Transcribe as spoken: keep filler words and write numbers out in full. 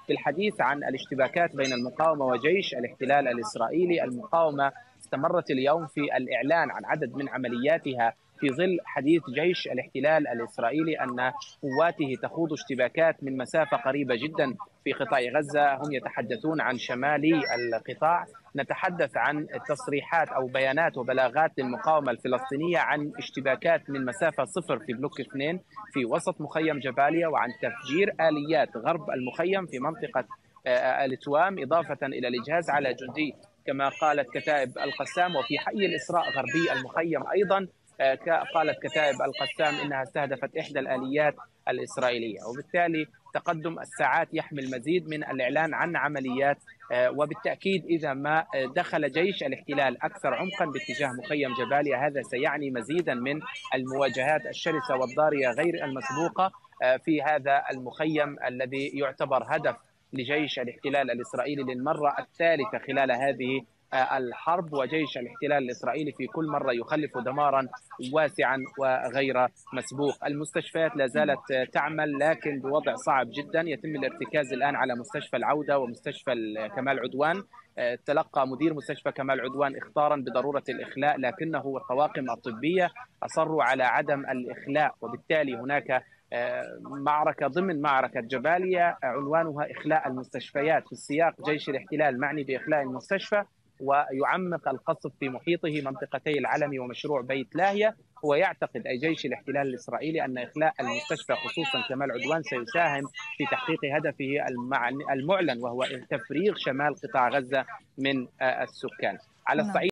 بالحديث عن الاشتباكات بين المقاومة وجيش الاحتلال الإسرائيلي. المقاومة استمرت اليوم في الإعلان عن عدد من عملياتها في ظل حديث جيش الاحتلال الإسرائيلي أن قواته تخوض اشتباكات من مسافة قريبة جدا في قطاع غزة. هم يتحدثون عن شمالي القطاع. نتحدث عن تصريحات أو بيانات وبلاغات للمقاومة الفلسطينية عن اشتباكات من مسافة صفر في بلوك اثنين في وسط مخيم جباليا، وعن تفجير آليات غرب المخيم في منطقة التوام، إضافة إلى الإجهاز على جندي كما قالت كتائب القسام. وفي حي الإسراء غربي المخيم أيضا قالت كتائب القسام إنها استهدفت إحدى الآليات الإسرائيلية. وبالتالي تقدم الساعات يحمل مزيد من الإعلان عن عمليات، وبالتأكيد إذا ما دخل جيش الاحتلال أكثر عمقا باتجاه مخيم جباليا هذا سيعني مزيدا من المواجهات الشرسة والضارية غير المسبوقة في هذا المخيم الذي يعتبر هدف لجيش الاحتلال الإسرائيلي للمرة الثالثة خلال هذه الحرب. وجيش الاحتلال الإسرائيلي في كل مرة يخلف دمارا واسعا وغير مسبوق. المستشفيات لا زالت تعمل لكن بوضع صعب جدا. يتم الارتكاز الآن على مستشفى العودة ومستشفى كمال عدوان. تلقى مدير مستشفى كمال عدوان إخطارا بضرورة الإخلاء، لكنه الطواقم الطبية أصروا على عدم الإخلاء، وبالتالي هناك معركة ضمن معركة جباليا عنوانها إخلاء المستشفيات، في سياق جيش الاحتلال معني بإخلاء المستشفى ويعمق القصف في محيطه منطقتي العلمي ومشروع بيت لاهية. هو يعتقد أي جيش الاحتلال الإسرائيلي أن إخلاء المستشفى خصوصا كمال عدوان سيساهم في تحقيق هدفه المعلن وهو تفريغ شمال قطاع غزة من السكان. على الصعيد